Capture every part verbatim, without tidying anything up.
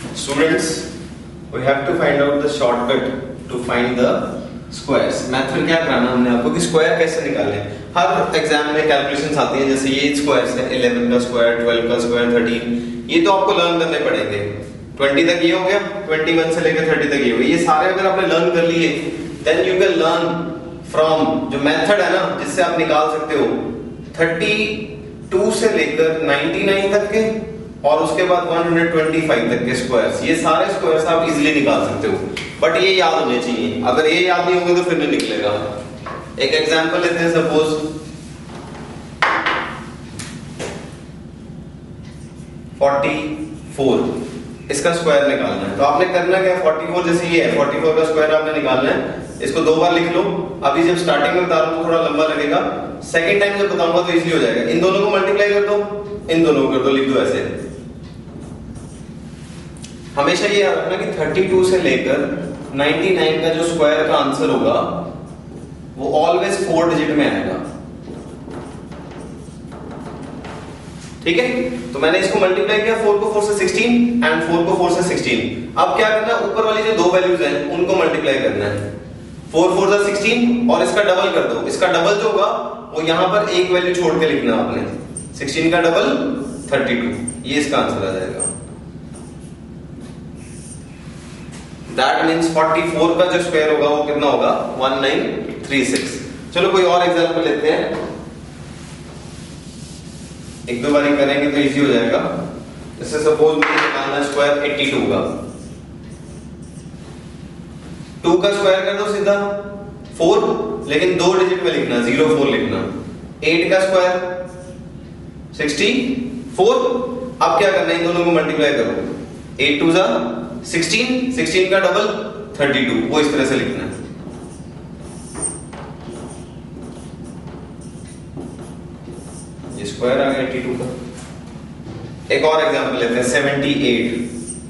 Students, we have to find out the shortcut to find the squares. Method क्या कराना हमने आपको कि स्क्वायर कैसे निकालने। हर एग्जाम में कैलकुलेशंस आती हैं, जैसे ये स्क्वायर्स है इलेवन का स्क्वायर, ट्वेल्व का स्क्वायर, थर्टीन, ये तो आपको लर्न करने पड़ेंगे। ट्वेंटी तक ये हो गया, ट्वेंटी वन से लेकर थर्टी तक ये हो गया। ये सारे अगर आपने लर्न कर लिए, then you can learn from जो मेथड है ना जिससे आप निकाल सकते हो थर्टी टू से लेकर नाइंटी नाइन तक के और उसके बाद वन ट्वेंटी फाइव तक के स्क्वायर्स। ये सारे स्क्वायर्स आप इजीली निकाल सकते हो, बट ये याद होने चाहिए। अगर ये याद नहीं होंगे तो फिर नहीं निकलेगा। एक एग्जांपल लेते हैं, सपोज फोर्टी फोर, इसका स्क्वायर निकालना है। तो आपने करना क्या, फोर्टी फोर जैसे ये है, फोर्टी फोर का स्क्वायर आपने निकालना है। इसको दो बार लिख लो। अभी जब स्टार्टिंग में बता रहा हूं तो थोड़ा लंबा लगेगा, सेकंड टाइम जब बताऊंगा तो इजीली हो जाएगा। इन दोनों को मल्टीप्लाई कर दो, इन दोनों को कर दो, लिख दो ऐसे। हमेशा ये याद रखना कि थर्टी टू से लेकर नाइंटी नाइन का जो स्क्वायर का आंसर होगा वो ऑलवेज फोर डिजिट में आएगा। ठीक है, तो मैंने इसको मल्टीप्लाई किया, फोर को फोर से सिक्सटीन एंड फोर को फोर से सिक्सटीन। अब क्या करना है, ऊपर वाली जो दो वैल्यूज हैं उनको मल्टीप्लाई करना है। फोर फोर से सिक्सटीन और इसका डबल कर दो। इसका डबल जो होगा वो यहां पर एक वैल्यू छोड़ के लिखना आपने, सिक्सटीन का डबल थर्टी टू, ये इसका आंसर आ जाएगा। दैट मींस फोर्टी फोर का जो स्क्वायर होगा वो कितना होगा, वन नाइन थ्री सिक्स। चलो कोई और एग्जांपल लेते हैं, एक दो बारी करेंगे तो इजी हो जाएगा। जैसे सपोज मुझे निकालना है स्क्वायर एटी टू का, टू का स्क्वायर कर दो सीधा फोर, लेकिन दो डिजिट में लिखना, जीरो फोर लिखना। एट का स्क्वायर सिक्सटी फोर। अब क्या करना है, इन दोनों को मल्टीप्लाई करो, एट टू जा सिक्सटीन, सिक्सटीन का डबल थर्टी टू, वो इस तरह से लिखना है। ये स्क्वायर आ गया एटी टू का। एक और एग्जांपल लेते हैं, सेवेंटी एट।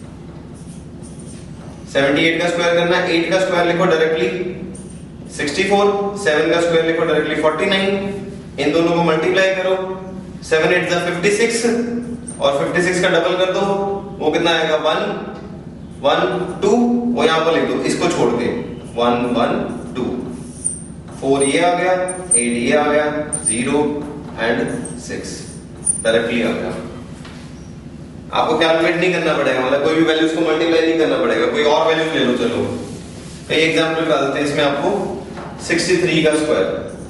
सेवेंटी एट का स्क्वायर करना है, एट का स्क्वायर लिखो डायरेक्टली सिक्सटी फोर, सेवन का स्क्वायर लिखो डायरेक्टली फोर्टी नाइन। इन दोनों को मल्टीप्लाई करो, सेवन एट जा फिफ्टी सिक्स और फिफ्टी सिक्स का डबल कर दो, वो कितना आएगा, वन वन टू, वो यहां पर लिख दो, इसको छोड़ के वन वन टू। फोर ये आ गया, एट ये आ गया, जीरो एंड सिक्स डायरेक्टली आ गया। आपको कैलकुलेट नहीं करना पड़ेगा, मतलब कोई भी वैल्यूज को मल्टीप्लाई नहीं करना पड़ेगा। कोई और वैल्यूज ले लो। चलो कई एग्जांपल कर देते हैं इसमें आपको। सिक्सटी थ्री का स्क्वायर,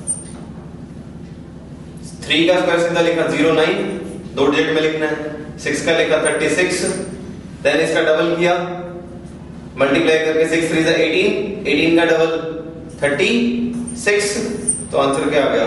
थ्री का स्क्वायर सीधा लिखा जीरो नाइन, दो डिजिट में लिखना है। सिक्स का लिखा थर्टी सिक्स, देन इसका डबल किया, मल्टीप्लाई करके सिक्स थ्री जा एटीन, एटीन का डबल थर्टी सिक्स, तो आंसर क्या आ गया,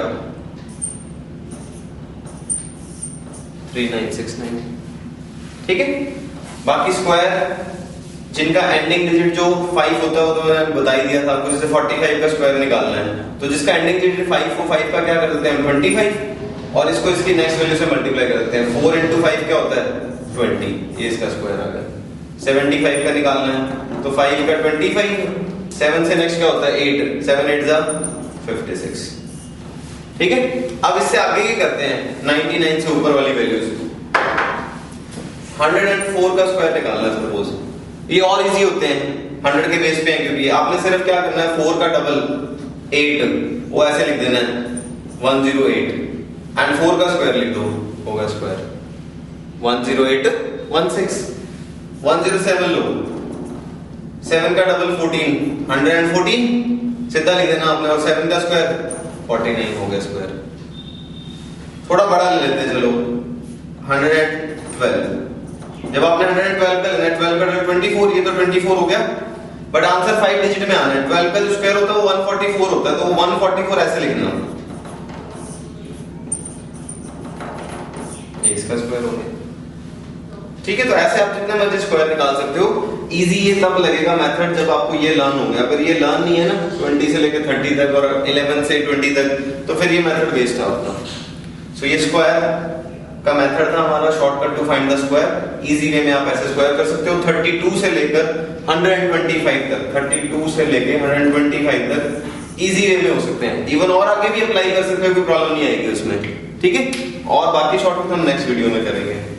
थ्री नाइन सिक्स नाइन। ठीक है, बाकी स्क्वायर जिनका एंडिंग डिजिट जो फाइव होता है वो तो मैंने बता ही दिया था आपको। जैसे फोर्टी फाइव का स्क्वायर निकालना है तो जिसका एंडिंग डिजिट फाइव को फाइव का क्या कर देते हैं, ट्वेंटी फाइव, और इसको इसकी नेक्स्ट वैल्यू से मल्टीप्लाई कर देते हैं। फोर इंटू फाइव क्या होता है, ट्वेंटी, ये इसका स्क्वायर आ गया। सेवेंटी फाइव का निकालना है तो फाइव का ट्वेंटी फाइव, सेवन से नेक्स्ट क्या होता है, एट, सेवन एट जा फिफ्टी सिक्स। ठीक है, अब इससे आगे ही करते हैं, नाइंटी नाइन से ऊपर वाली वैल्यूज। हंड्रेड एंड फोर का स्क्वायर निकालना है सपोज, ये और इजी होते हैं, हंड्रेड के बेस पे है, क्योंकि आपने सिर्फ क्या करना है, फोर का डबल एट, वो ऐसे लिख देना है one zero eight, and four का स्क्वायर लिख दो, होगा square one zero eight one six. One zero seven लो, सेवन का double fourteen, hundred and fourteen सीधा लिख देना आपने, और सेवन का स्क्वायर फोर्टी नाइन हो गया स्क्वायर। थोड़ा बड़ा ले लेते हैं, चलो हंड्रेड एंड ट्वेल्व। जब आपने हंड्रेड एंड ट्वेल्व का लेना है, ट्वेल्व का ट्वेंटी फोर, ये तो ट्वेंटी फोर हो गया, बट आंसर फाइव डिजिट में आना है। ट्वेल्व का जो स्क्वायर होता है वो वन फोर्टी फोर होता है, तो वन फोर्टी फोर ऐसे लिखना, इसका स्क्वायर हो गया। ठीक है, तो ऐसे आप जितने मर्जी स्क्वायर निकाल सकते हो। इजी ये तब लगेगा मेथड जब आपको ये लर्न हो गया। अगर ये लर्न नहीं है ना, ट्वेंटी से लेकर थर्टी तक और इलेवन से ट्वेंटी तक, तो फिर ये मेथड वेस्ट है आपका। सो ये स्क्वायर का मेथड था हमारा, shortcut to find the square. Easy way में आप ऐसे स्क्वायर कर सकते हो, थर्टी टू से लेकर वन ट्वेंटी फाइव तक, थर्टी टू से लेकर वन ट्वेंटी फाइव तक इजी वे में हो सकते हैं। इवन और आगे भी अप्लाई कर सकते हो, कोई प्रॉब्लम नहीं आएगी उसमें। ठीक है, और बाकी शॉर्टकट हम नेक्स्ट वीडियो में करेंगे।